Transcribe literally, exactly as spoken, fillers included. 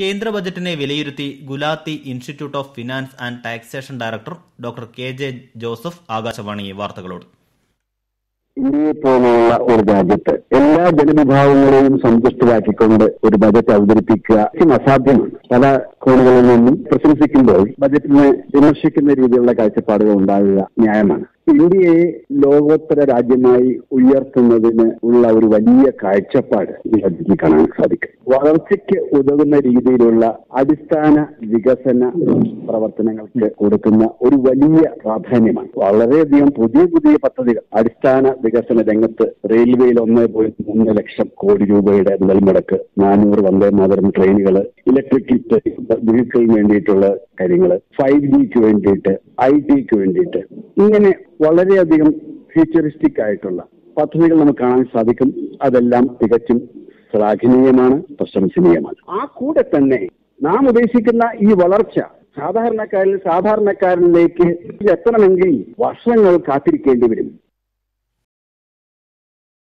കേന്ദ്ര ബജറ്റിനെ വിലയിരുത്തി Gulati institute of finance and taxation director doctor K J Joseph Akashvani വാർത്തകളോട്. ഇന്ത്യയെ പോലുള്ള ഒരു രാജ്യത്ത് എല്ലാ ജനവിഭാഗങ്ങളെയും സന്തുഷ്ടരാക്കിക്കൊണ്ട് ഒരു ബജറ്റ് അവതരിപ്പിക്കുക അസാധ്യമാണ്. പല കോണുകളിൽ നിന്നും പ്രശംസിക്കുമ്പോൾ ബജറ്റിനെ വിമർശിക്കുന്ന രീതിയിലുള്ള കാഴ്ചപ്പാടുകൾ ഉണ്ടാകുക ന്യായമാണ്. ഇന്ത്യയെ ലോകോത്തര രാജ്യമായി ഉയർത്തുന്നതിന് ഉള്ള ഒരു വലിയ കാഴ്ചപ്പാട് ഈ ബജറ്റിൽ കാണാൻ സാധിക്കും. വളർച്ചയ്ക്ക് ഉതകുന്ന രീതിയിലുള്ള അടിസ്ഥാന വികസന പ്രവർത്തനങ്ങൾക്ക് കൊടുക്കുന്ന ഒരു വലിയ പ്രാധാന്യമാണ്. വളരെയധികം പുതിയ പുതിയ പദ്ധതികൾ അടിസ്ഥാന വികസന രംഗത്ത് റെയിൽവേയിൽ ഒന്നേ പോയിന്റ് മൂന്ന് ലക്ഷം കോടി രൂപയുടെ നെൽമുടക്ക്, നാനൂറ് വന്ദേ മാതരം ട്രെയിനുകൾ, ഇലക്ട്രിക് വെഹിക്കിളിന് വേണ്ടിയിട്ടുള്ള കാര്യങ്ങൾ, ഫൈവ് ജിക്ക് വേണ്ടിയിട്ട്, ഐ ടിക്ക് വേണ്ടിയിട്ട്, ഇങ്ങനെ വളരെയധികം ഫ്യൂച്ചറിസ്റ്റിക് ആയിട്ടുള്ള പദ്ധതികൾ നമുക്ക് കാണാൻ സാധിക്കും. അതെല്ലാം തികച്ചും ശ്ലാഘനീയമാണ്, പ്രശംസനീയമാണ്. ആ കൂടെ തന്നെ നാം ഉദ്ദേശിക്കുന്ന ഈ വളർച്ച സാധാരണക്കാരിൽ സാധാരണക്കാരനിലേക്ക് എത്തണമെങ്കിൽ വർഷങ്ങൾ കാത്തിരിക്കേണ്ടി വരും.